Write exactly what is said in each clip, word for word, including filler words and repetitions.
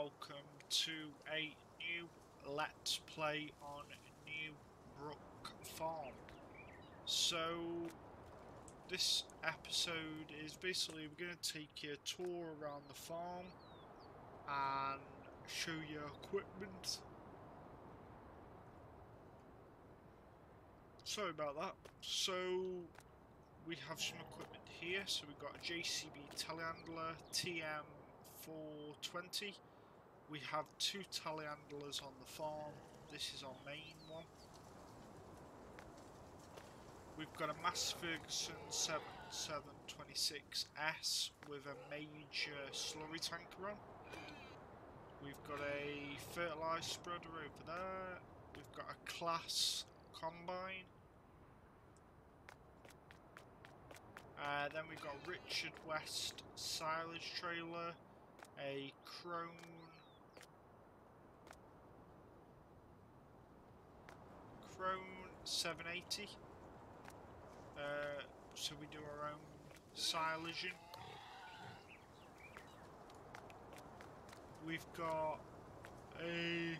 welcome to a new Let's Play on Newbrook Farm. So this episode is basically we're going to take you a tour around the farm and show you equipment. Sorry about that. So we have some equipment here. So we've got a J C B telehandler T M four twenty. We have two telehandlers on the farm. This is our main one. We've got a Mass Ferguson seventy-seven twenty-six S with a major slurry tanker on. We've got a fertiliser spreader over there. We've got a Class combine. Uh, then we've got a Richard West silage trailer, a Crone, Crone seven eighty. Uh, so we do our own silaging. We've got a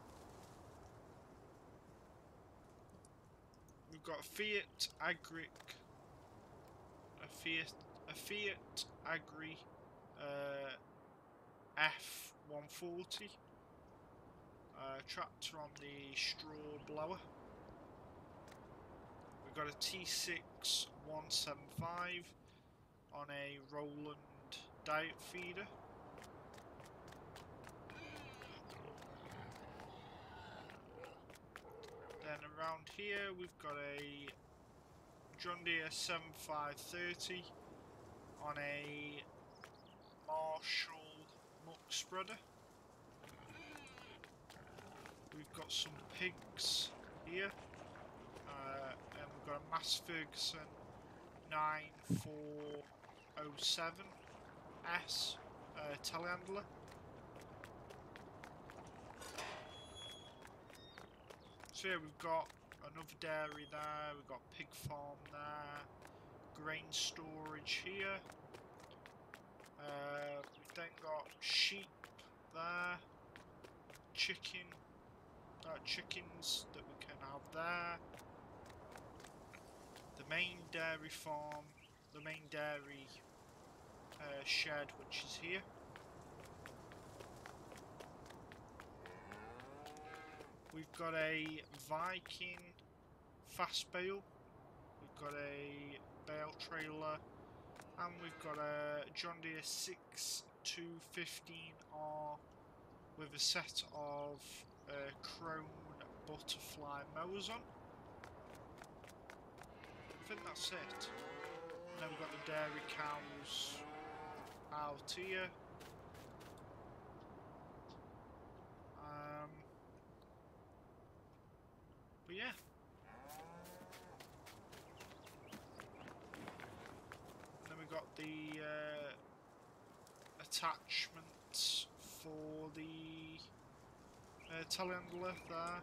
we've got a Fiat Agric, a Fiat a Fiat Agri uh, F one forty. Uh, tractor on the straw blower. We've got a T six one seventy-five on a Roland diet feeder. Then around here we've got a John Deere seventy-five thirty on a Marshall muck spreader. We've got some pigs here. Uh, and we've got a Mass Ferguson nine four oh seven S uh, telehandler. So yeah, we've got another dairy there, we've got pig farm there, grain storage here. Uh, we've then got sheep there, chicken, uh, chickens that we can have there. The main dairy farm, the main dairy uh, shed, which is here. We've got a Viking fast bale, we've got a bale trailer, and we've got a John Deere six two fifteen R with a set of uh, Crone butterfly mowers on. I think that's it. And then we've got the dairy cows out here. Um, but yeah. And then we've got the uh, attachments for the uh, telehandler there.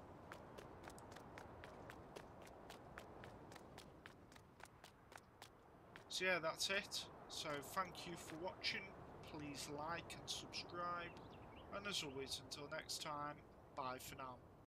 So yeah, that's it. So thank you for watching. Please like and subscribe. And as always, until next time, bye for now.